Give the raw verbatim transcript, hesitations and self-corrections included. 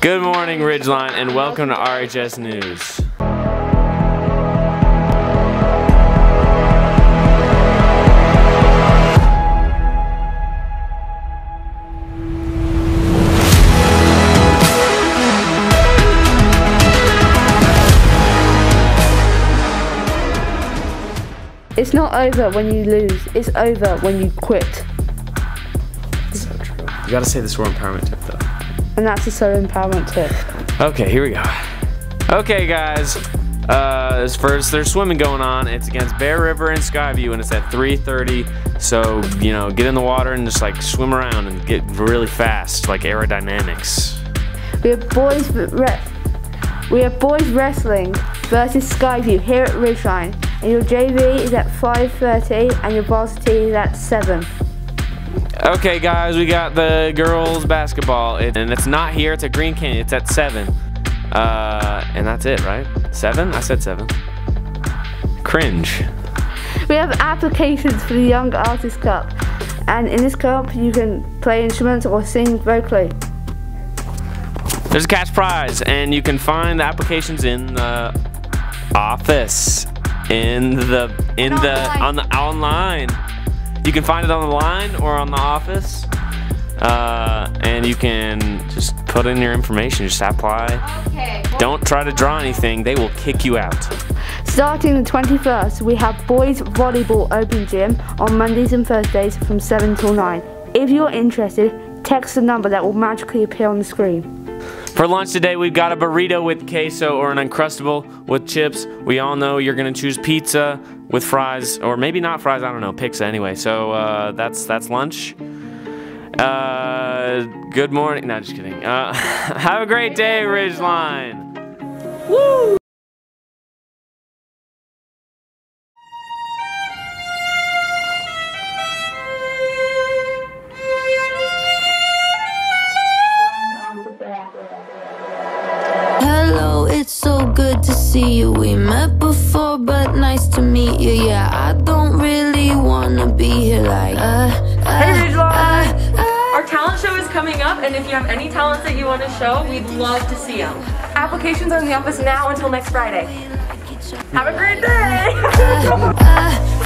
Good morning, Ridgeline, and welcome to R H S News. It's not over when you lose, it's over when you quit. So true. You gotta say the Swirl Empowerment tip though. And that's the Solar Empowerment tip. Okay, here we go. Okay guys, uh, as first there's swimming going on. It's against Bear River and Skyview and it's at three thirty. So, you know, get in the water and just like swim around and get really fast, like aerodynamics. We have boys re we have boys wrestling versus Skyview here at Ridgeline. And your J V is at five thirty and your varsity is at seven. Okay guys, we got the girls basketball, and it's not here, it's at Green Canyon, it's at seven. Uh, and that's it, right? seven? I said seven. Cringe. We have applications for the Young Artist Cup. And in this cup, you can play instruments or sing vocally. There's a cash prize, and you can find the applications in the office. In the, in the, on the, online. You can find it on the line or on the office, uh, and you can just put in your information, just apply. Okay. Don't try to draw anything, they will kick you out. Starting the twenty-first, we have boys volleyball open gym on Mondays and Thursdays from seven till nine. If you're interested, text the number that will magically appear on the screen. For lunch today, we've got a burrito with queso or an Uncrustable with chips. We all know you're gonna choose pizza with fries, or maybe not fries, I don't know, pizza anyway. So uh, that's that's lunch. Uh, good morning, no, just kidding. Uh, have a great day, Ridgeline. Woo! Hello, it's so good to see you. We met before, but nice to meet you. Yeah, I don't really wanna be here like uh, uh, Hey Ridgeline! uh, uh. Our talent show is coming up, and if you have any talents that you want to show, we'd love to see them. Applications are in the office now until next Friday. Have a great day! uh, uh,